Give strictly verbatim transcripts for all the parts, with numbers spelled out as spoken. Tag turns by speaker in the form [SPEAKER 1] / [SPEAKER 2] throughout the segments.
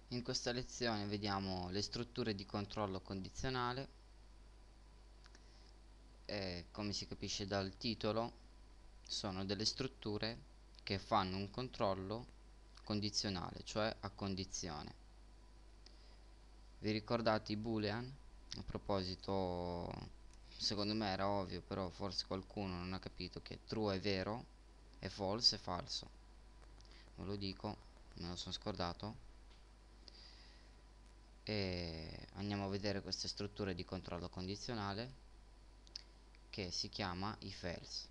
[SPEAKER 1] In questa lezione vediamo le strutture di controllo condizionale e, come si capisce dal titolo, sono delle strutture che fanno un controllo condizionale, cioè a condizione. Vi ricordate i boolean? A proposito, secondo me era ovvio, però forse qualcuno non ha capito che true è vero e false è falso. Ve lo dico, me lo sono scordato. E andiamo a vedere queste strutture di controllo condizionale che si chiama if else.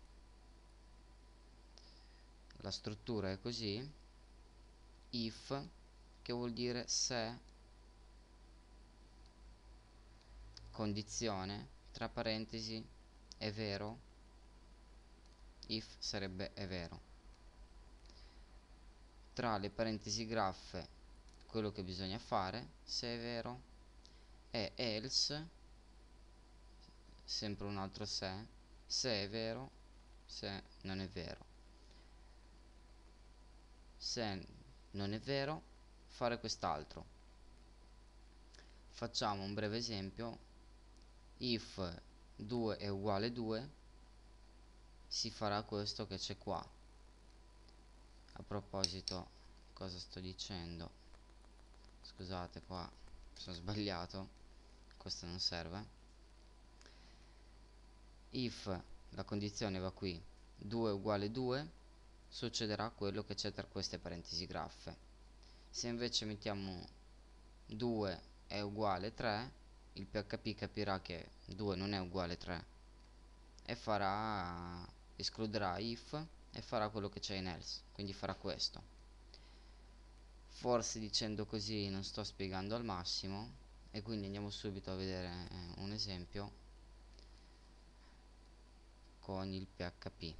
[SPEAKER 1] La struttura è così: if, che vuol dire se, condizione, tra parentesi, è vero, if sarebbe è vero, tra le parentesi graffe quello che bisogna fare se è vero, e else, sempre un altro se, se è vero, se non è vero. Se non è vero, fare quest'altro. Facciamo un breve esempio: if due è uguale a due, si farà questo che c'è qua. A proposito, cosa sto dicendo? Scusate, qua sono sbagliato, questo non serve. If la condizione va qui, due è uguale a due, succederà quello che c'è tra queste parentesi graffe. Se invece mettiamo due è uguale a tre, il P H P capirà che due non è uguale a tre e farà, escluderà if e farà quello che c'è in else, quindi farà questo. Forse dicendo così non sto spiegando al massimo, e quindi andiamo subito a vedere eh, un esempio con il P H P.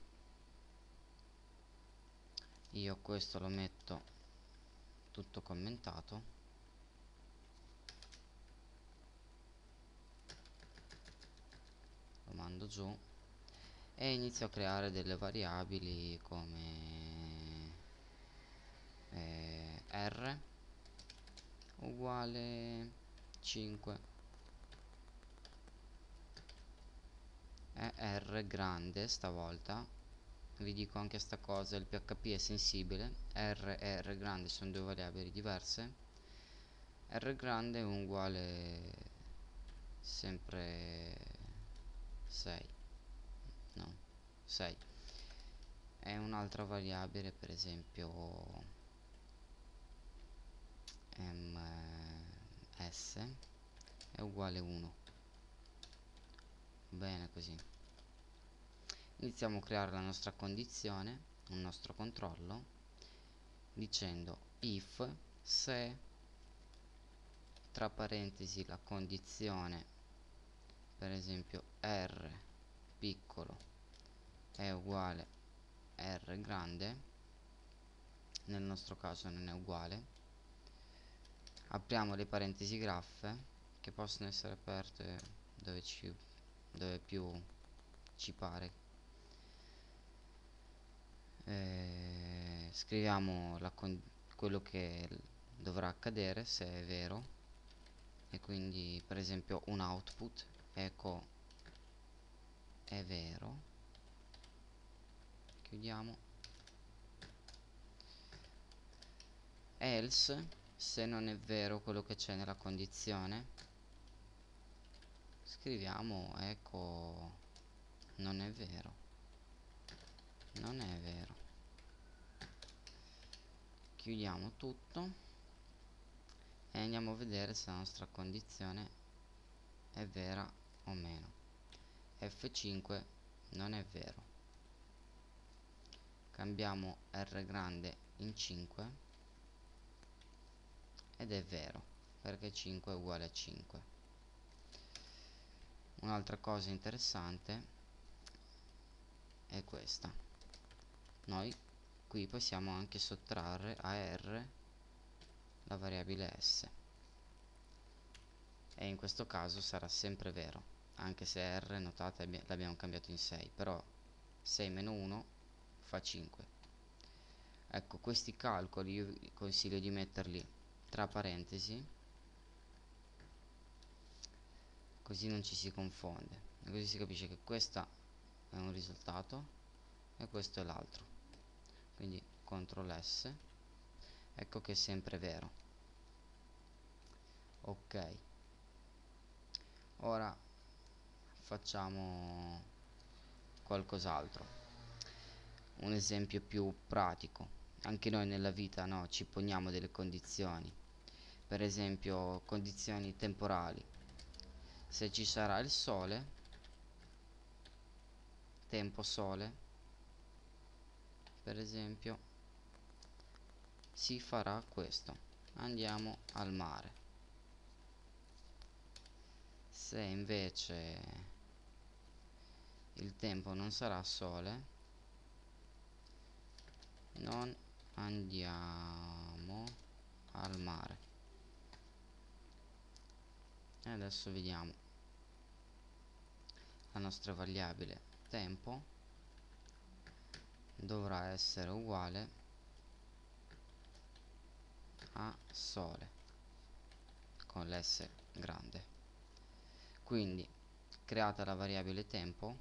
[SPEAKER 1] Io questo lo metto tutto commentato, lo mando giù e inizio a creare delle variabili come eh, r uguale cinque e r grande. Stavolta vi dico anche sta cosa: il P H P è sensibile, r e r grande sono due variabili diverse. R grande è uguale sempre sei, no, sei. E un'altra variabile, per esempio ms, è uguale uno. Bene così. Iniziamo a creare la nostra condizione, un nostro controllo, dicendo if se, tra parentesi, la condizione, per esempio r piccolo è uguale a r grande, nel nostro caso non è uguale, apriamo le parentesi graffe, che possono essere aperte dove, ci, dove più ci pare. Eh, scriviamo la quello che dovrà accadere se è vero, e quindi per esempio un output echo è vero, chiudiamo. Else, se non è vero quello che c'è nella condizione, scriviamo echo non è vero, non è vero, chiudiamo tutto e andiamo a vedere se la nostra condizione è vera o meno. F cinque non è vero, cambiamo R grande in cinque ed è vero, perché cinque è uguale a cinque. Un'altra cosa interessante è questa: noi qui possiamo anche sottrarre a R la variabile S, e in questo caso sarà sempre vero, anche se R, notate, l'abbiamo cambiato in sei, però sei meno uno fa cinque. Ecco, questi calcoli io vi consiglio di metterli tra parentesi, così non ci si confonde, e così si capisce che questo è un risultato e questo è l'altro. Quindi control S, ecco che è sempre vero. Ok, ora facciamo qualcos'altro, un esempio più pratico. Anche noi nella vita, no, ci poniamo delle condizioni, per esempio condizioni temporali. Se ci sarà il sole, tempo sole, per esempio, si farà questo: andiamo al mare. Se invece il tempo non sarà sole, non andiamo al mare. E adesso vediamo la nostra variabile tempo dovrà essere uguale a sole con l'S grande. Quindi, creata la variabile tempo,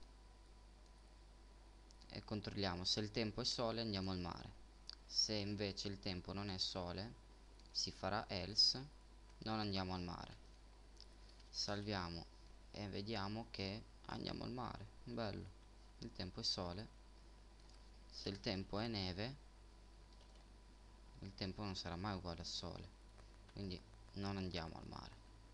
[SPEAKER 1] e controlliamo se il tempo è sole, andiamo al mare. Se invece il tempo non è sole, si farà else, non andiamo al mare. Salviamo e vediamo che andiamo al mare. Bello, il tempo è sole. Se il tempo è neve, il tempo non sarà mai uguale al sole, quindi non andiamo al mare.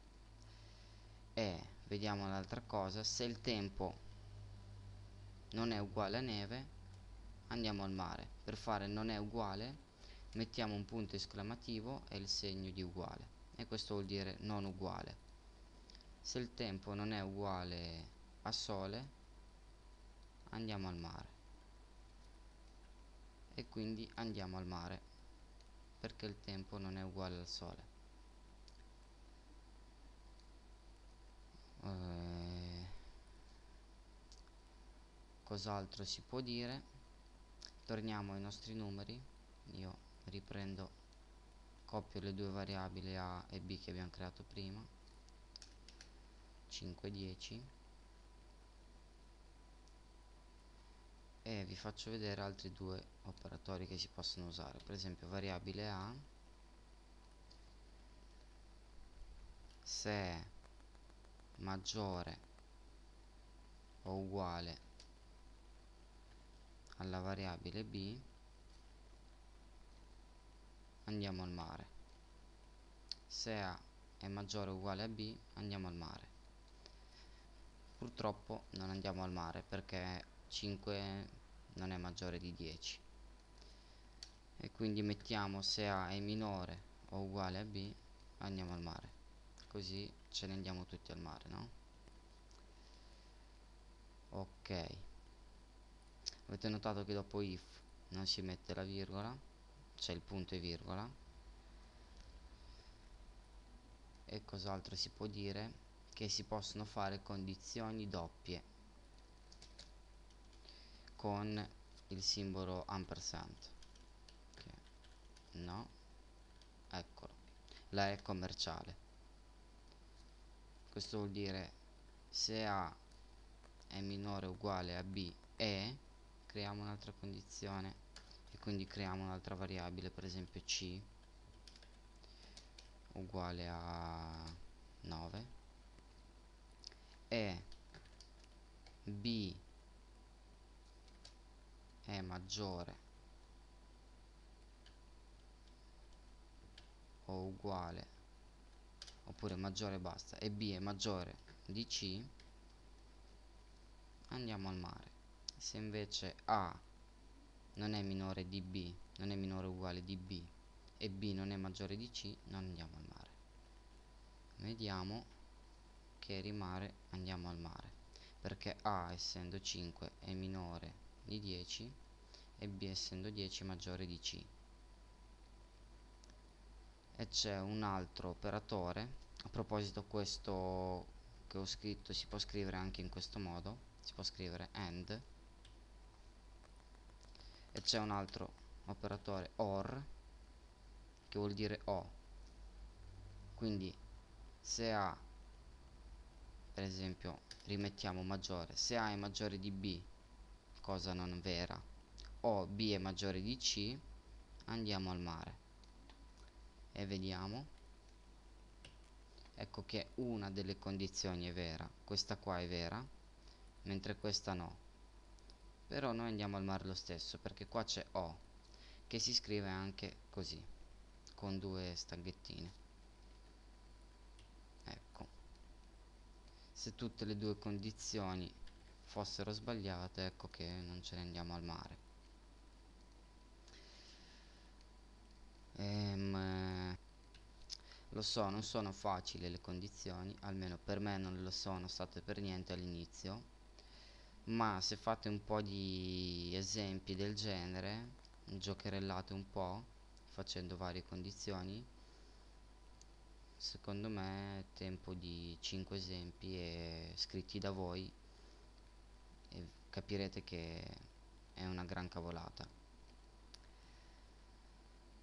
[SPEAKER 1] E vediamo l'altra cosa: se il tempo non è uguale a neve, andiamo al mare. Per fare non è uguale, mettiamo un punto esclamativo e il segno di uguale, e questo vuol dire non uguale. Se il tempo non è uguale a sole, andiamo al mare, e quindi andiamo al mare perché il tempo non è uguale al sole. Eh, cos'altro si può dire? Torniamo ai nostri numeri. Io riprendo, copio le due variabili A e B che abbiamo creato prima, cinque, dieci, e vi faccio vedere altri due operatori che si possono usare. Per esempio variabile A, se è maggiore o uguale alla variabile B, andiamo al mare. Se A è maggiore o uguale a B, andiamo al mare. Purtroppo non andiamo al mare perché cinque non è maggiore di dieci, e quindi mettiamo se A è minore o uguale a B, andiamo al mare, così ce ne andiamo tutti al mare, no? Ok, avete notato che dopo if non si mette la virgola, c'è il punto e virgola. E cos'altro si può dire? Che si possono fare condizioni doppie con il simbolo ampersand, che no, eccolo, la è commerciale. Questo vuol dire se A è minore o uguale a B e creiamo un'altra condizione, e quindi creiamo un'altra variabile, per esempio C uguale a nove, e B è maggiore o uguale, oppure maggiore basta, e B è maggiore di C, andiamo al mare. Se invece A non è minore di B, non è minore o uguale di B, e B non è maggiore di C, non andiamo al mare. Vediamo che rimane andiamo al mare, perché A essendo cinque è minore di dieci e B essendo dieci è maggiore di C. E c'è un altro operatore, a proposito, questo che ho scritto si può scrivere anche in questo modo, si può scrivere AND, e c'è un altro operatore OR che vuol dire O. Quindi se A, per esempio, rimettiamo maggiore, se A è maggiore di B, cosa non vera, o B è maggiore di C, andiamo al mare e vediamo. Ecco che una delle condizioni è vera, questa qua è vera, mentre questa no. Però noi andiamo al mare lo stesso, perché qua c'è O, che si scrive anche così, con due staghettine. Ecco, se tutte le due condizioni fossero sbagliate, ecco che non ce ne andiamo al mare. Ehm, lo so, non sono facili le condizioni, almeno per me non lo sono state per niente all'inizio, ma se fate un po' di esempi del genere, giocherellate un po' facendo varie condizioni, secondo me è tempo di cinque esempi e scritti da voi e capirete che è una gran cavolata.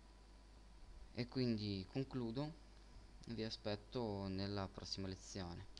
[SPEAKER 1] E quindi concludo, vi aspetto nella prossima lezione.